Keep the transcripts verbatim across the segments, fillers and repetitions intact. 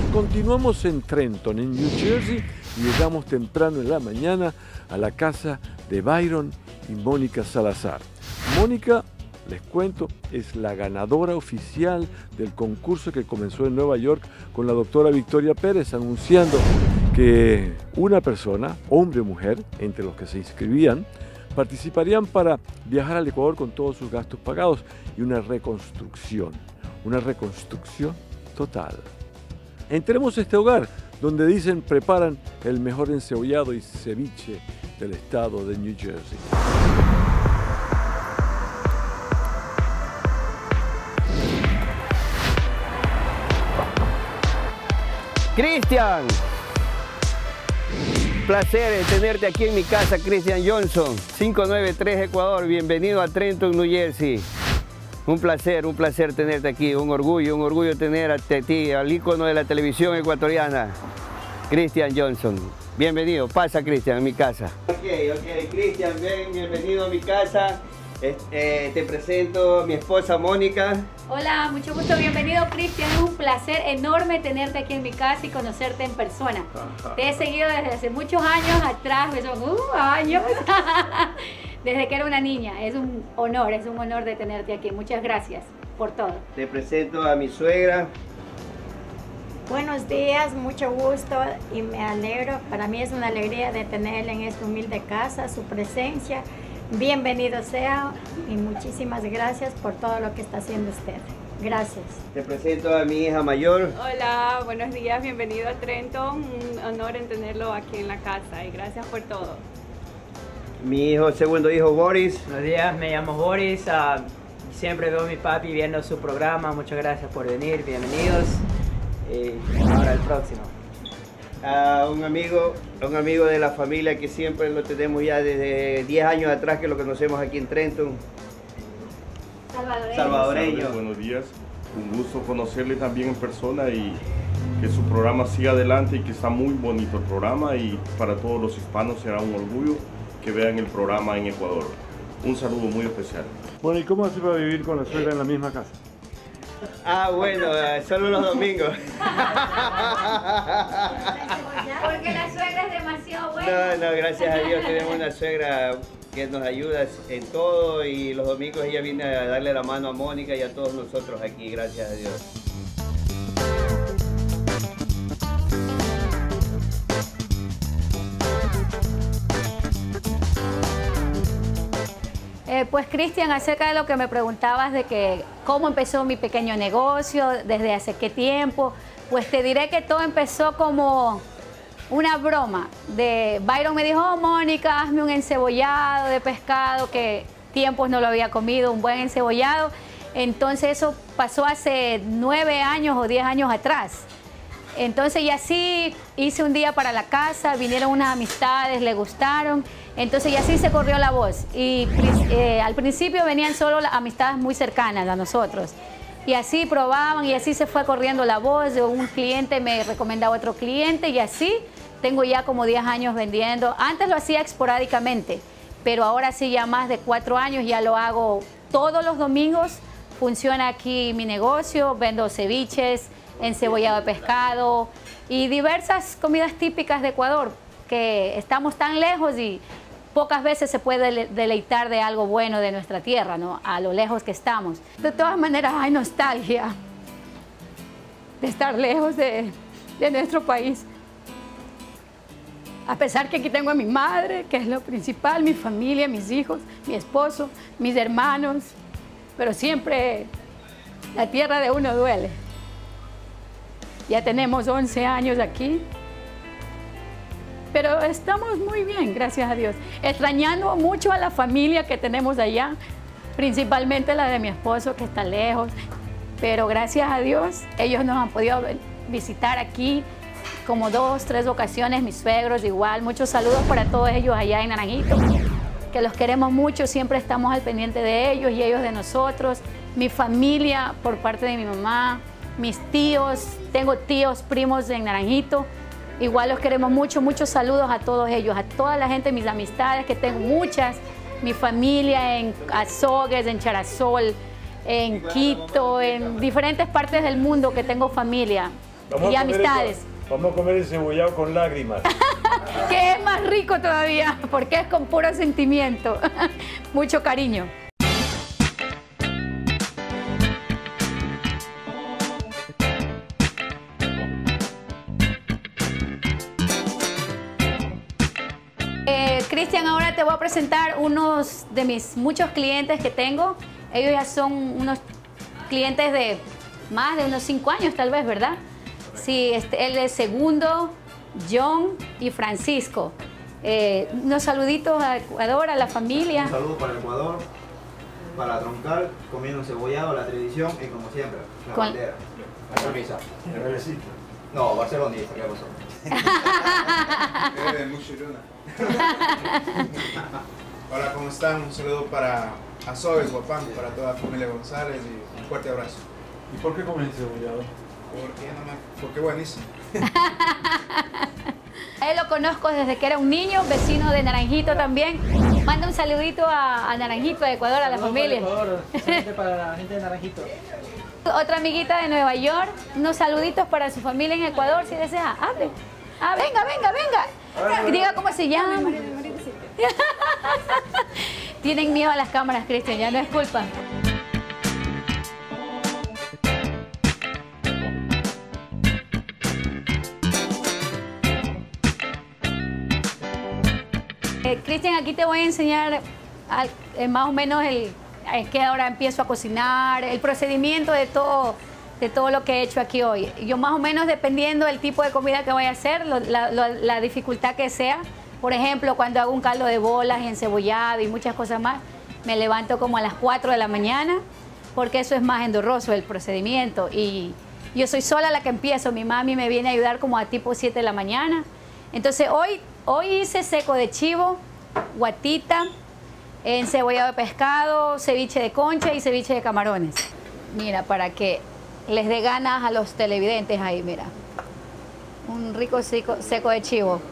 Continuamos en Trenton, en New Jersey, y llegamos temprano en la mañana a la casa de Byron y Mónica Salazar. Mónica, les cuento, es la ganadora oficial del concurso que comenzó en Nueva York con la doctora Victoria Pérez, anunciando que una persona, hombre o mujer, entre los que se inscribían, participarían para viajar al Ecuador con todos sus gastos pagados y una reconstrucción, una reconstrucción total. Entremos a este hogar donde dicen preparan el mejor encebollado y ceviche del estado de New Jersey. Cristian, placer tenerte aquí en mi casa, Cristian Johnson, cinco nueve tres Ecuador. Bienvenido a Trenton, New Jersey. Un placer, un placer tenerte aquí, un orgullo, un orgullo tener a ti, al ícono de la televisión ecuatoriana, Cristian Johnson. Bienvenido, pasa Cristian, a mi casa. Ok, ok, Cristian, ven, bienvenido a mi casa. Eh, te presento a mi esposa Mónica. Hola, mucho gusto, bienvenido Cristian, es un placer enorme tenerte aquí en mi casa y conocerte en persona. Ajá. Te he seguido desde hace muchos años atrás, son uh, años, desde que era una niña. Es un honor, es un honor de tenerte aquí. Muchas gracias por todo. Te presento a mi suegra. Buenos días, mucho gusto y me alegro. Para mí es una alegría de tenerle en esta humilde casa, su presencia. Bienvenido sea y muchísimas gracias por todo lo que está haciendo usted. Gracias. Te presento a mi hija mayor. Hola, buenos días, bienvenido a Trenton. Un honor en tenerlo aquí en la casa y gracias por todo. Mi hijo, segundo hijo, Boris. Buenos días, me llamo Boris. Uh, siempre veo a mi papi viendo su programa. Muchas gracias por venir, bienvenidos. Y ahora el próximo. A un amigo, un amigo de la familia que siempre lo tenemos ya desde diez años atrás que lo conocemos aquí en Trenton. Salvadoreño. Salvadoreño. Buenos días, un gusto conocerle también en persona y que su programa siga adelante y que está muy bonito el programa y para todos los hispanos será un orgullo que vean el programa en Ecuador. Un saludo muy especial. Bueno, ¿y cómo hace para vivir con la suegra en la misma casa? Ah, bueno, solo los domingos. Porque la suegra es demasiado buena. No, no, gracias a Dios tenemos una suegra que nos ayuda en todo y los domingos ella viene a darle la mano a Mónica y a todos nosotros aquí, gracias a Dios. Eh, pues Cristian, acerca de lo que me preguntabas de que cómo empezó mi pequeño negocio, desde hace qué tiempo, pues te diré que todo empezó como una broma. De Byron me dijo, oh, Mónica, hazme un encebollado de pescado, que tiempos no lo había comido, un buen encebollado. Entonces eso pasó hace nueve años o diez años atrás. Entonces y así hice un día para la casa, vinieron unas amistades, le gustaron. Entonces y así se corrió la voz y eh, al principio venían solo las amistades muy cercanas a nosotros y así probaban y así se fue corriendo la voz, de un cliente me recomendaba a otro cliente y así tengo ya como diez años vendiendo. Antes lo hacía esporádicamente, pero ahora sí ya más de cuatro años ya lo hago todos los domingos. Funciona aquí mi negocio, vendo ceviches, encebollado de pescado y diversas comidas típicas de Ecuador, que estamos tan lejos y pocas veces se puede deleitar de algo bueno de nuestra tierra, ¿no? A lo lejos que estamos. De todas maneras hay nostalgia de estar lejos de, de nuestro país. A pesar que aquí tengo a mi madre, que es lo principal, mi familia, mis hijos, mi esposo, mis hermanos, pero siempre la tierra de uno duele. Ya tenemos once años aquí, pero estamos muy bien, gracias a Dios. Extrañando mucho a la familia que tenemos allá, principalmente la de mi esposo que está lejos, pero gracias a Dios ellos nos han podido visitar aquí como dos, tres ocasiones, mis suegros igual. Muchos saludos para todos ellos allá en Naranjito, que los queremos mucho, siempre estamos al pendiente de ellos y ellos de nosotros. Mi familia por parte de mi mamá, mis tíos, tengo tíos, primos en Naranjito, igual los queremos mucho. Muchos saludos a todos ellos, a toda la gente, mis amistades, que tengo muchas, mi familia en Azogues, en Charasol, en Quito, en diferentes partes del mundo que tengo familia. Vamos y a comer amistades. el- vamos a comer el cebollado con lágrimas. Que es más rico todavía, porque es con puro sentimiento, mucho cariño. Eh, Cristian, ahora te voy a presentar unos de mis muchos clientes que tengo. Ellos ya son unos clientes de más de unos cinco años tal vez, ¿verdad? Sí, este, él es Segundo, John y Francisco. Eh, unos saluditos a Ecuador, a la familia. Un saludo para Ecuador, para Troncal, comiendo cebollado, la tradición y como siempre, la Con- bandera, la camisa. El relecito. No, barcelonista, ¿qué pasó? Eh, mucho Yuna. Hola, ¿cómo están? Un saludo para Azogues, Guapán, para toda la familia González y un fuerte abrazo. ¿Y por qué comes el cebollado? Porque, no me... Porque buenísimo. A él lo conozco desde que era un niño, vecino de Naranjito también. Manda un saludito a, a Naranjito, de Ecuador, a la familia. Ecuador, especialmente para la gente de Naranjito. Otra amiguita de Nueva York, unos saluditos para su familia en Ecuador, si desea. Hable. Ah, venga, venga, venga. Diga cómo se llama. Tienen miedo a las cámaras, Cristian, ya no es culpa. Eh, Cristian, aquí te voy a enseñar al- eh, más o menos el, es que ahora empiezo a cocinar, el procedimiento de todo, de todo lo que he hecho aquí hoy. Yo más o menos, dependiendo del tipo de comida que voy a hacer, lo- la, lo- la dificultad que sea, por ejemplo, cuando hago un caldo de bolas y encebollado y muchas cosas más, me levanto como a las cuatro de la mañana, porque eso es más engorroso el procedimiento. Y yo soy sola la que empiezo, mi mami me viene a ayudar como a tipo siete de la mañana. Entonces hoy, hoy hice seco de chivo, guatita, encebollado de pescado, ceviche de concha y ceviche de camarones. Mira, para que les dé ganas a los televidentes ahí, mira. Un rico seco, seco de chivo.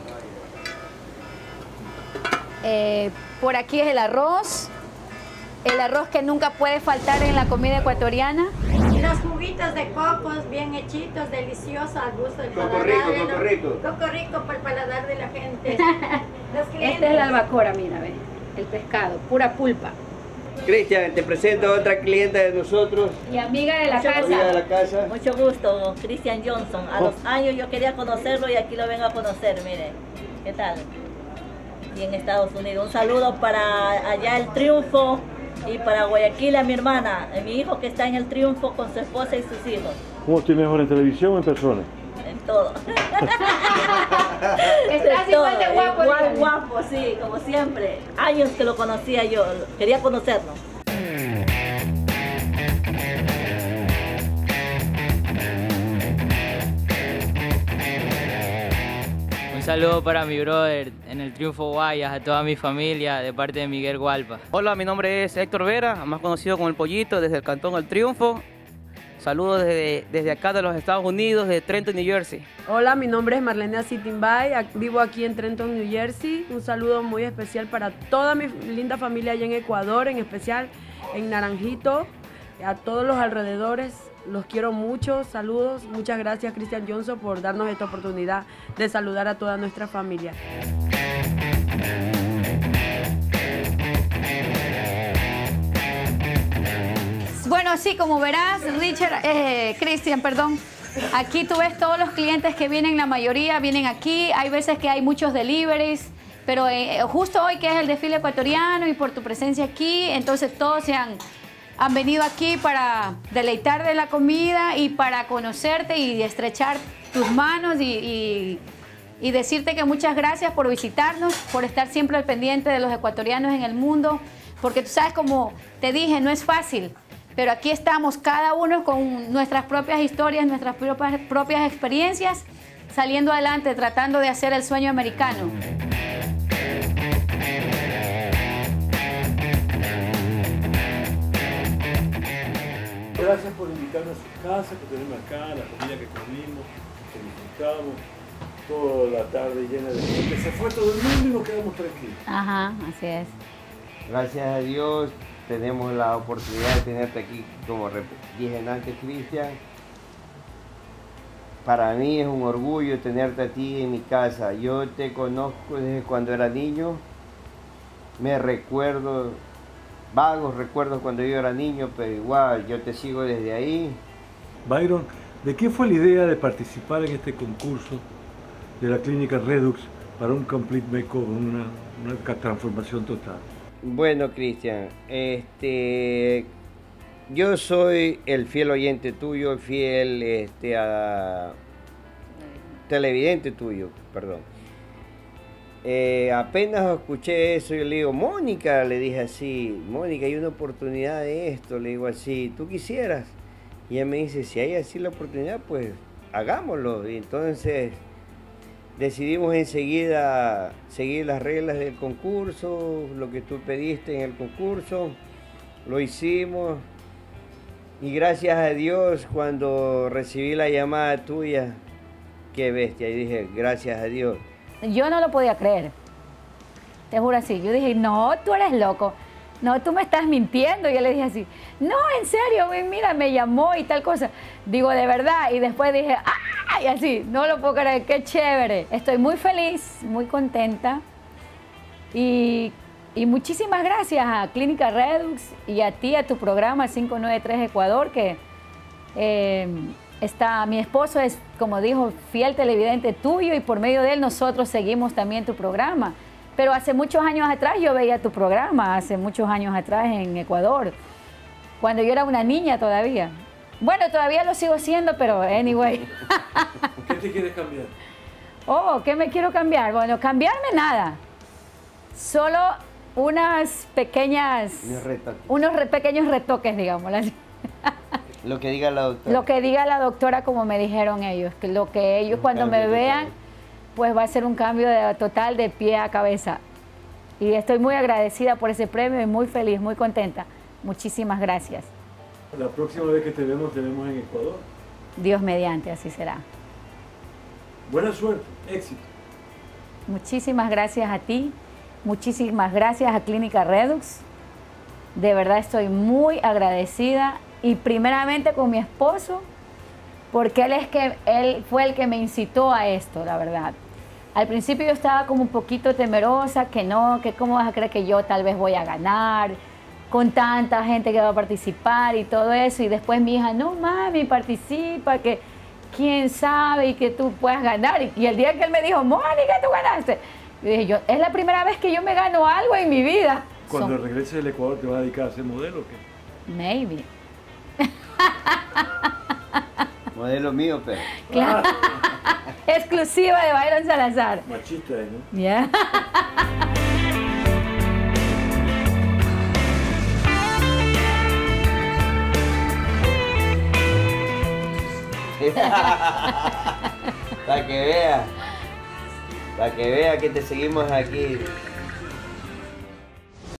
Eh, por aquí es el arroz. El arroz que nunca puede faltar en la comida ecuatoriana. Los juguitos de cocos bien hechitos, deliciosos al gusto del Coco paladar. rico, de coco los- rico. Coco rico para el paladar de la gente. Los clientes. Esta es la albacora, mira, ve. El pescado, pura pulpa. Cristian, te presento a otra clienta de nosotros, Y amiga de la amiga de casa. la casa. Mucho gusto, Cristian Johnson. A los años yo quería conocerlo y aquí lo vengo a conocer, mire. ¿Qué tal? Y en Estados Unidos. Un saludo para allá el Triunfo y para Guayaquil a mi hermana, a mi hijo que está en el Triunfo con su esposa y sus hijos. ¿Cómo estoy mejor en televisión o en persona? En todo. Estás En igual de todo, guapo. Igual dígame. guapo, sí, como siempre. Años que lo conocía yo, quería conocerlo. Un saludo para mi brother en el Triunfo Guayas, a toda mi familia de parte de Miguel Gualpa. Hola, mi nombre es Héctor Vera, más conocido como El Pollito, desde el Cantón El Triunfo. Saludos desde, desde acá de los Estados Unidos, de Trenton, New Jersey. Hola, mi nombre es Marlene Sitimbay, ac- vivo aquí en Trenton, New Jersey. Un saludo muy especial para toda mi linda familia allá en Ecuador, en especial en Naranjito, a todos los alrededores. Los quiero mucho, saludos. Muchas gracias, Cristian Johnson, por darnos esta oportunidad de saludar a toda nuestra familia. Bueno, sí, como verás, Richard, eh, Cristian, perdón, aquí tú ves todos los clientes que vienen, la mayoría vienen aquí, hay veces que hay muchos deliveries, pero eh, justo hoy que es el desfile ecuatoriano y por tu presencia aquí, entonces todos se han, han venido aquí para deleitar de la comida y para conocerte y estrechar tus manos y, y, y decirte que muchas gracias por visitarnos, por estar siempre al pendiente de los ecuatorianos en el mundo, porque tú sabes, como te dije, no es fácil. Pero aquí estamos cada uno con nuestras propias historias, nuestras propias, propias experiencias, saliendo adelante, tratando de hacer el sueño americano. Gracias por invitarme a su casa, que tenemos acá, la comida que comimos, que disfrutamos, toda la tarde llena de gente. Se fue todo el mundo y nos quedamos tranquilos. Ajá, así es. Gracias a Dios tenemos la oportunidad de tenerte aquí, como rep- dije antes, Cristian, para mí es un orgullo tenerte a ti en mi casa. Yo te conozco desde cuando era niño. Me recuerdo, vagos recuerdos cuando yo era niño, pero igual yo te sigo desde ahí. Byron, ¿de qué fue la idea de participar en este concurso de la clínica Redux para un complete makeover, una, una transformación total? Bueno, Cristian, este, yo soy el fiel oyente tuyo, fiel este, a, televidente tuyo, perdón. Eh, apenas escuché eso, yo le digo, Mónica, le dije así, Mónica, hay una oportunidad de esto, le digo así, ¿tú quisieras? Y ella me dice, si hay así la oportunidad, pues hagámoslo. Y entonces decidimos enseguida seguir las reglas del concurso, lo que tú pediste en el concurso, lo hicimos. Y gracias a Dios, cuando recibí la llamada tuya, qué bestia, y dije, gracias a Dios. Yo no lo podía creer, te juro así. Yo dije, no, tú eres loco. No, tú me estás mintiendo. Yo le dije así, no, en serio, mira, me llamó y tal cosa. Digo, de verdad. Y después dije, ¡ay! Así, no lo puedo creer, qué chévere. Estoy muy feliz, muy contenta. Y, y muchísimas gracias a Clínica Redux y a ti, a tu programa cinco nueve tres Ecuador, que eh, está, mi esposo es, como dijo, fiel televidente tuyo y por medio de él nosotros seguimos también tu programa. Pero hace muchos años atrás yo veía tu programa, hace muchos años atrás en Ecuador, cuando yo era una niña todavía. Bueno, todavía lo sigo siendo, pero anyway. ¿Qué te quieres cambiar? Oh, ¿qué me quiero cambiar? Bueno, cambiarme nada. Solo unas pequeñas, Unos retoques. unos re- pequeños retoques, digamos. Lo que diga la doctora. Lo que diga la doctora, como me dijeron ellos, que lo que ellos Un cuando me cambio vean, total. pues va a ser un cambio de, total de pie a cabeza. Y estoy muy agradecida por ese premio y muy feliz, muy contenta. Muchísimas gracias. La próxima vez que te vemos, te vemos en Ecuador. Dios mediante, así será. Buena suerte, éxito. Muchísimas gracias a ti, muchísimas gracias a Clínica Redux. De verdad estoy muy agradecida y primeramente con mi esposo, porque él, es que, él fue el que me incitó a esto, la verdad. Al principio yo estaba como un poquito temerosa, que no, que cómo vas a creer que yo tal vez voy a ganar, con tanta gente que va a participar y todo eso. Y después mi hija, no mami, participa, que quién sabe y que tú puedas ganar. Y, y el día que él me dijo, Mónica, tú ganaste. Yo dije, yo, es la primera vez que yo me gano algo en mi vida. Cuando Son- regreses del Ecuador, ¿te vas a dedicar a ser modelo o qué? Maybe. Modelo mío, pero. Claro. Exclusiva de Byron Salazar. Machista, ¿eh, ¿no? Ya. Para que vea. Para que vea que te seguimos aquí.